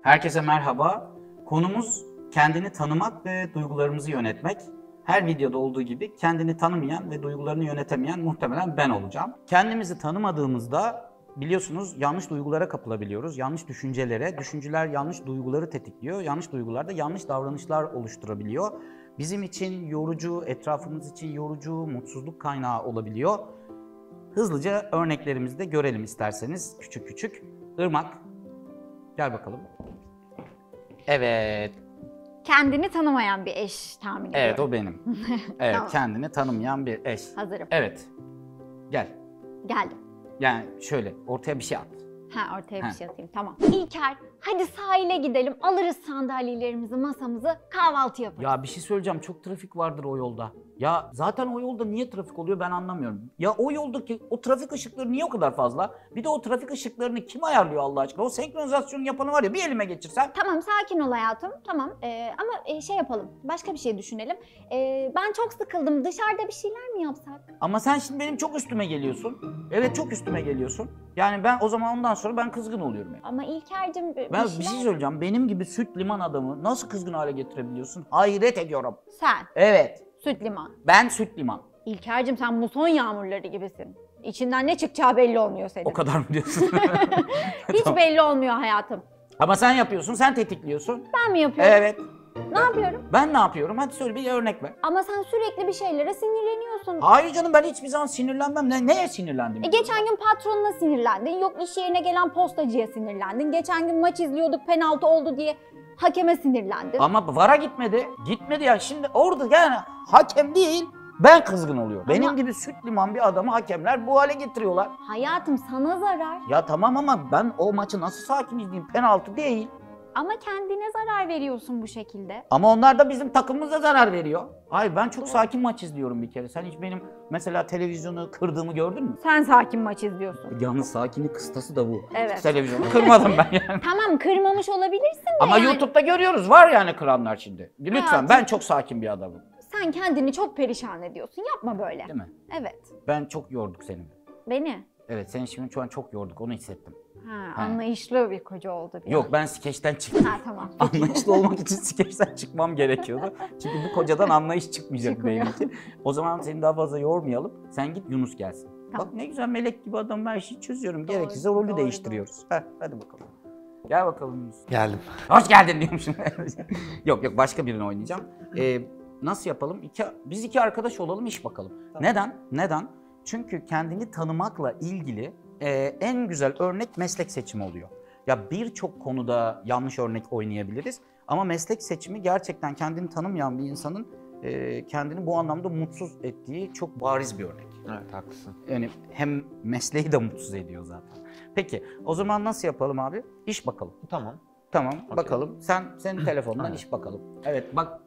Herkese merhaba. Konumuz kendini tanımak ve duygularımızı yönetmek. Her videoda olduğu gibi kendini tanımayan ve duygularını yönetemeyen muhtemelen ben olacağım. Kendimizi tanımadığımızda biliyorsunuz yanlış duygulara kapılabiliyoruz. Yanlış düşüncelere, düşünceler yanlış duyguları tetikliyor. Yanlış duygular da yanlış davranışlar oluşturabiliyor. Bizim için yorucu, etrafımız için yorucu, mutsuzluk kaynağı olabiliyor. Hızlıca örneklerimizi de görelim isterseniz küçük küçük. Irmak, gel bakalım. Evet. Kendini tanımayan bir eş tahmin ediyorum. Evet, o benim. Evet, Tamam. kendini tanımayan bir eş. Hazırım. Evet. Gel. Geldim. Yani şöyle, ortaya bir şey at. Ha, ortaya Ha. bir şey atayım. Tamam. İlker, hadi sahile gidelim. Alırız sandalyelerimizi, masamızı, kahvaltı yaparız. Ya bir şey söyleyeceğim, çok trafik vardır o yolda. Ya zaten o yolda niye trafik oluyor ben anlamıyorum. Ya o yoldaki o trafik ışıkları niye o kadar fazla? Bir de o trafik ışıklarını kim ayarlıyor Allah aşkına? O senkronizasyonu yapanı var ya, bir elime geçirsem. Tamam, sakin ol hayatım. Tamam. Ama şey yapalım. Başka bir şey düşünelim. Ben çok sıkıldım. Dışarıda bir şeyler mi yapsak? Ama sen şimdi benim çok üstüme geliyorsun. Evet, çok üstüme geliyorsun. Yani ben o zaman ondan sonra ben kızgın oluyorum yani. Ama İlker'cim Ben bir şey söyleyeceğim. Benim gibi süt liman adamı nasıl kızgın hale getirebiliyorsun? Hayret ediyorum. Sen, Evet. süt liman. Ben süt liman. İlker'cim sen muson yağmurları gibisin. İçinden ne çıkacağı belli olmuyor senin. O kadar mı diyorsun? Hiç Tamam. belli olmuyor hayatım. Ama sen yapıyorsun, sen tetikliyorsun. Ben mi yapıyorum? Evet. Ne yapıyorum? Ben ne yapıyorum? Hadi söyle, bir örnek ver. Ama sen sürekli bir şeylere sinirleniyorsun. Hayır canım, ben hiçbir zaman sinirlenmem. Neye sinirlendim? Geçen gün patronuna sinirlendin. Yok iş yerine gelen postacıya sinirlendin. Geçen gün maç izliyorduk penaltı oldu diye hakeme sinirlendin. Ama VAR'a gitmedi. Gitmedi ya. Şimdi orada yani hakem değil, ben kızgın oluyorum. Benim gibi süt liman bir adamı hakemler bu hale getiriyorlar. Hayatım sana zarar. Ya tamam ama ben o maçı nasıl sakin izleyeyim? Penaltı değil. Ama kendine zarar veriyorsun bu şekilde. Ama onlar da bizim takımımıza zarar veriyor. Hayır, ben çok sakin maç izliyorum bir kere. Sen hiç benim mesela televizyonu kırdığımı gördün mü? Sen sakin maç izliyorsun. Yalnız sakinlik kıstası da bu. Evet. Televizyonu kırmadım ben yani. Tamam kırmamış olabilirsin de Ama yani. YouTube'da görüyoruz, var yani kıranlar şimdi. Lütfen, Hayatım. ben çok sakin bir adamım. Sen kendini çok perişan ediyorsun. Yapma böyle. Değil mi? Evet. Ben çok yorduk seni. Beni. Evet, seni şimdi şu an çok yorduk, onu hissettim. Ha, anlayışlı bir koca oldu bir Yok, an. ben skeçten çıktım. Ha tamam. Anlayışlı olmak için skeçten çıkmam gerekiyordu. Çünkü bu kocadan anlayış çıkmayacak Çıkmıyor. belli ki. O zaman seni daha fazla yormayalım. Sen git, Yunus gelsin. Tamam. Bak ne güzel melek gibi adam, her şeyi çözüyorum. Doğru, Gerekirse rolü doğru, değiştiriyoruz. Hadi bakalım. Gel bakalım Yunus. Geldim. Hoş geldin diyormuşum. Yok, başka birini oynayacağım. Nasıl yapalım? Biz iki arkadaş olalım, iş bakalım. Tamam. Neden? Çünkü kendini tanımakla ilgili en güzel örnek meslek seçimi oluyor. Ya birçok konuda yanlış örnek oynayabiliriz ama meslek seçimi gerçekten kendini tanımayan bir insanın kendini bu anlamda mutsuz ettiği çok bariz bir örnek. Evet, haklısın. Yani hem mesleği de mutsuz ediyor zaten. Peki o zaman nasıl yapalım abi? İş bakalım. Tamam. Tamam, Okey. bakalım. Senin telefonundan Aynen. iş bakalım. Evet bak,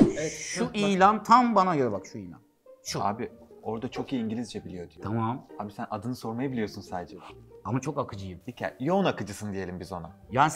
şu ilan tam bana göre, bak şu ilan. Şu. Abi orada çok iyi İngilizce biliyor diyor. Tamam Abi sen adını sormayı biliyorsun sadece. ama çok akıcıyım. İlker, yoğun akıcısın diyelim biz ona. Yani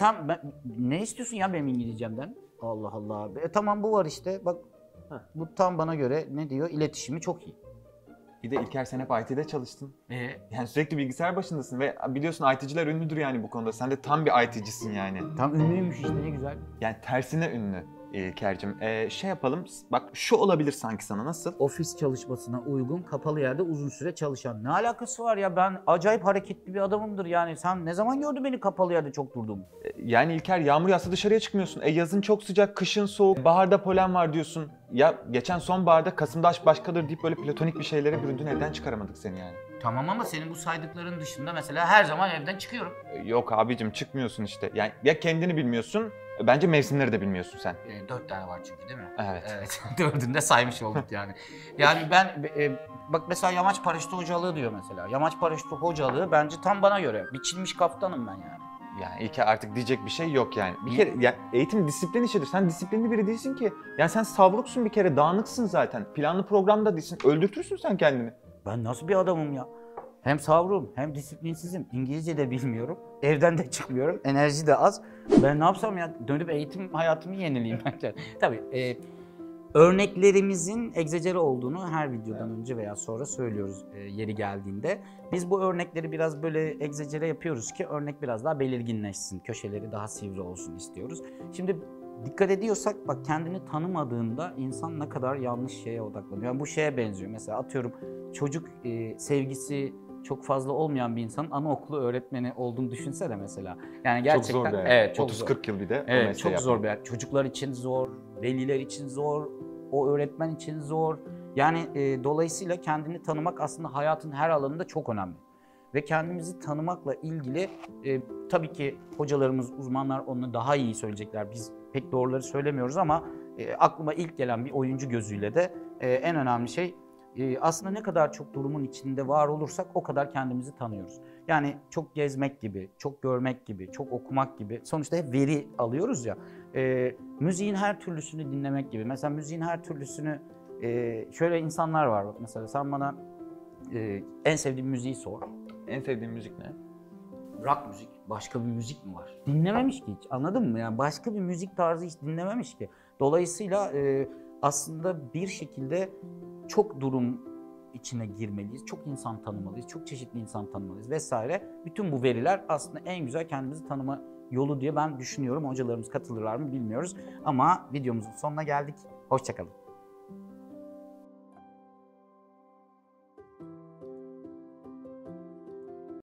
ne istiyorsun ya benim İngilizcemden? Allah Allah. Tamam, bu var işte. Bak Heh. bu tam bana göre, ne diyor? İletişimi çok iyi. Bir de İlker sen hep IT'de çalıştın. Ee, Yani sürekli bilgisayar başındasın ve biliyorsun IT'ciler ünlüdür yani bu konuda. Sen de tam bir IT'cisin yani. tam ünlüymüş işte, ne güzel. Yani tersine ünlü İlker'cim. Şey yapalım, bak şu olabilir sanki sana, nasıl? Ofis çalışmasına uygun, kapalı yerde uzun süre çalışan. Ne alakası var ya, ben acayip hareketli bir adamımdır yani. Sen ne zaman gördün beni kapalı yerde çok durduğumu? Yani İlker, yağmur yağsa dışarıya çıkmıyorsun. Yazın çok sıcak, kışın soğuk, baharda polen var diyorsun. Ya geçen sonbaharda Kasım'da aşk başkadır deyip böyle platonik bir şeylere büründün, evden çıkaramadık seni yani. Tamam ama senin bu saydıkların dışında mesela her zaman evden çıkıyorum. Yok abicim, çıkmıyorsun işte. Yani ya kendini bilmiyorsun, bence mevsimleri de bilmiyorsun sen. 4 tane var çünkü, değil mi? Evet. Evet. Dördünü de saymış olduk yani. Yani ben bak mesela yamaç paraşütü hocalığı diyor mesela. Yamaç paraşütü hocalığı bence tam bana göre. Biçilmiş kaftanım ben yani. Yani İlker, artık diyecek bir şey yok yani. Bir kere ya, eğitim disiplin işidir. Sen disiplinli biri değilsin ki. Yani sen savruksun bir kere, dağınıksın zaten. Planlı programda değilsin. Öldürtürsün sen kendini. Ben nasıl bir adamım ya? Hem savruğum hem disiplinsizim. İngilizce de bilmiyorum. Evden de çıkmıyorum. Enerji de az. Ben ne yapsam ya? Dönüp eğitim hayatımı yenileyim bence. Tabii Örneklerimizin egzajere olduğunu her videodan önce veya sonra söylüyoruz yeri geldiğinde. Biz bu örnekleri biraz böyle egzajere yapıyoruz ki örnek biraz daha belirginleşsin, köşeleri daha sivri olsun istiyoruz. Şimdi dikkat ediyorsak bak kendini tanımadığında insan ne kadar yanlış şeye odaklanıyor. Yani bu şeye benziyor. Mesela atıyorum çocuk sevgisi çok fazla olmayan bir insanın anaokulu öğretmeni olduğunu düşünsene mesela. Yani gerçekten çok zor bir hayat. evet, çok 30-40 yıl bir de o evet, mesleği çok zor yapmak. bir hayat. Çocuklar için zor, veliler için zor, o öğretmen için zor. Yani dolayısıyla kendini tanımak aslında hayatın her alanında çok önemli. Ve kendimizi tanımakla ilgili tabii ki hocalarımız, uzmanlar onu daha iyi söyleyecekler. Biz pek doğruları söylemiyoruz ama aklıma ilk gelen bir oyuncu gözüyle de en önemli şey aslında ne kadar çok durumun içinde var olursak o kadar kendimizi tanıyoruz. Yani çok gezmek gibi, çok görmek gibi, çok okumak gibi. Sonuçta hep veri alıyoruz ya. Müziğin her türlüsünü dinlemek gibi. Mesela müziğin her türlüsünü şöyle insanlar var. Mesela sen bana en sevdiğin müziği sor. En sevdiğin müzik ne? Rock müzik. Başka bir müzik mi var? Dinlememiş ki hiç. Anladın mı? Yani başka bir müzik tarzı hiç dinlememiş ki. Dolayısıyla aslında bir şekilde çok durum içine girmeliyiz. Çok insan tanımalıyız. Çok çeşitli insan tanımalıyız vesaire. Bütün bu veriler aslında en güzel kendimizi tanıma yolu diye ben düşünüyorum. Hocalarımız katılırlar mı bilmiyoruz. Ama videomuzun sonuna geldik. Hoşça kalın.